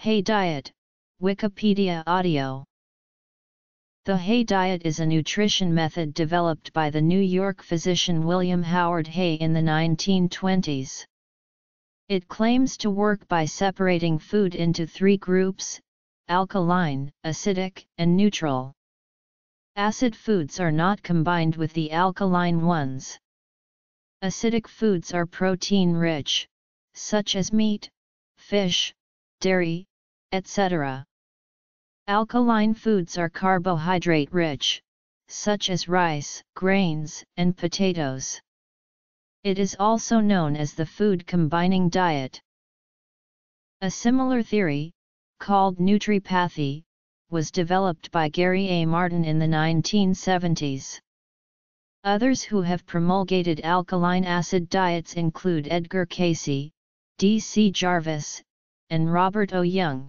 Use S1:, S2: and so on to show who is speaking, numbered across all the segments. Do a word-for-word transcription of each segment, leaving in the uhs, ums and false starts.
S1: Hay diet, Wikipedia audio. The Hay diet is a nutrition method developed by the New York physician William Howard Hay in the nineteen twenties. It claims to work by separating food into three groups: alkaline, acidic, and neutral. Acid foods are not combined with the alkaline ones. Acidic foods are protein-rich, such as meat, fish, dairy, et cetera. Alkaline foods are carbohydrate-rich, such as rice, grains, and potatoes. It is also known as the food combining diet. A similar theory, called nutri-pathy, was developed by Gary A. Martin in the nineteen seventies. Others who have promulgated alkaline acid diets include Edgar Cayce, D C Jarvis, and Robert O. Young.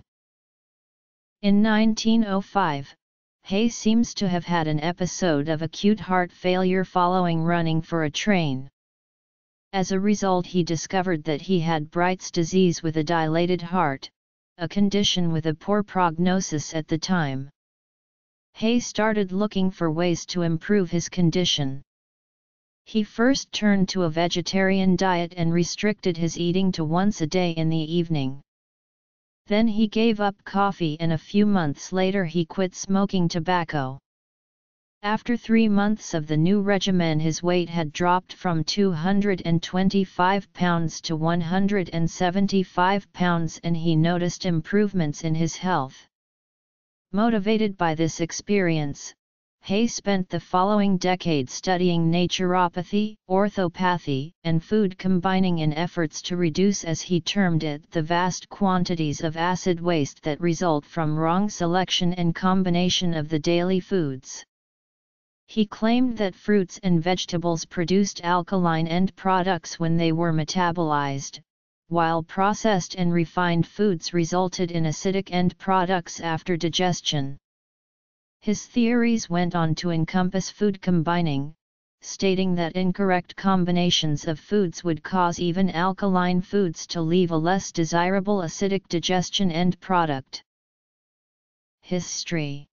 S1: In nineteen oh five, Hay seems to have had an episode of acute heart failure following running for a train. As a result, he discovered that he had Bright's disease with a dilated heart, a condition with a poor prognosis at the time. Hay started looking for ways to improve his condition. He first turned to a vegetarian diet and restricted his eating to once a day in the evening. Then he gave up coffee, and a few months later he quit smoking tobacco. After three months of the new regimen, his weight had dropped from two hundred twenty-five pounds to one hundred seventy-five pounds, and he noticed improvements in his health. Motivated by this experience, Hay spent the following decade studying naturopathy, orthopathy, and food combining in efforts to reduce, as he termed it, the vast quantities of acid waste that result from wrong selection and combination of the daily foods. He claimed that fruits and vegetables produced alkaline end products when they were metabolized, while processed and refined foods resulted in acidic end products after digestion. His theories went on to encompass food combining, stating that incorrect combinations of foods would cause even alkaline foods to leave a less desirable acidic digestion end product. History.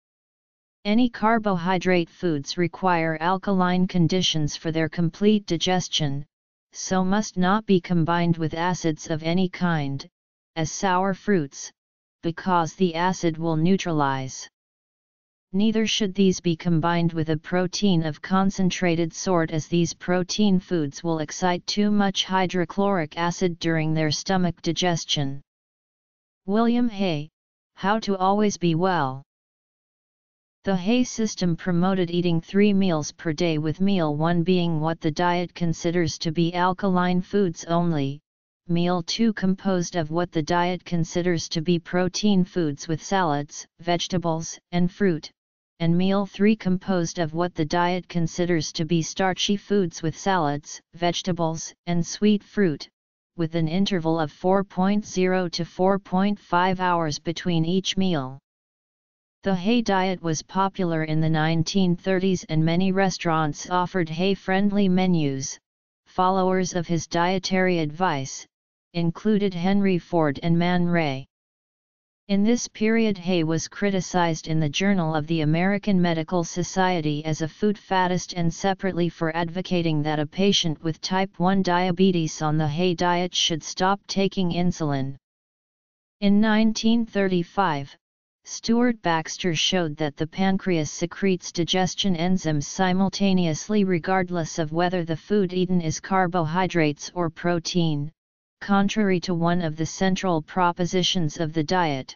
S1: Any carbohydrate foods require alkaline conditions for their complete digestion, so must not be combined with acids of any kind, as sour fruits, because the acid will neutralize. Neither should these be combined with a protein of concentrated sort, as these protein foods will excite too much hydrochloric acid during their stomach digestion. William Hay, How to Always Be Well. The Hay system promoted eating three meals per day, with meal one being what the diet considers to be alkaline foods only, meal two composed of what the diet considers to be protein foods with salads, vegetables, and fruit, and meal three composed of what the diet considers to be starchy foods with salads, vegetables, and sweet fruit, with an interval of four point zero to four point five hours between each meal. The Hay diet was popular in the nineteen thirties, and many restaurants offered Hay-friendly menus. Followers of his dietary advice included Henry Ford and Man Ray. In this period, Hay was criticized in the Journal of the American Medical Society as a food faddist, and separately for advocating that a patient with type one diabetes on the Hay diet should stop taking insulin. In nineteen thirty-five, Stuart Baxter showed that the pancreas secretes digestion enzymes simultaneously regardless of whether the food eaten is carbohydrates or protein, contrary to one of the central propositions of the diet.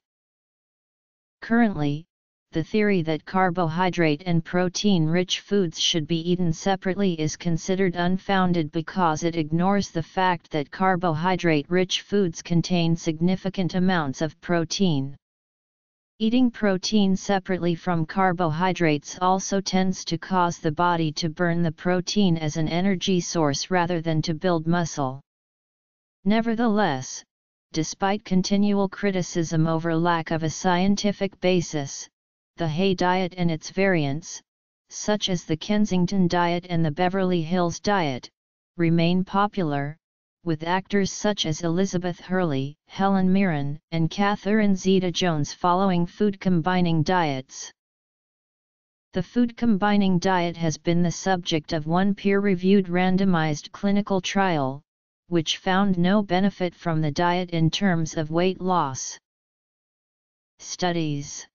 S1: Currently, the theory that carbohydrate and protein-rich foods should be eaten separately is considered unfounded because it ignores the fact that carbohydrate-rich foods contain significant amounts of protein. Eating protein separately from carbohydrates also tends to cause the body to burn the protein as an energy source rather than to build muscle. Nevertheless, despite continual criticism over lack of a scientific basis, the Hay diet and its variants, such as the Kensington diet and the Beverly Hills diet, remain popular, with actors such as Elizabeth Hurley, Helen Mirren, and Catherine Zeta-Jones following food-combining diets. The food-combining diet has been the subject of one peer-reviewed randomized clinical trial, which found no benefit from the diet in terms of weight loss. Studies.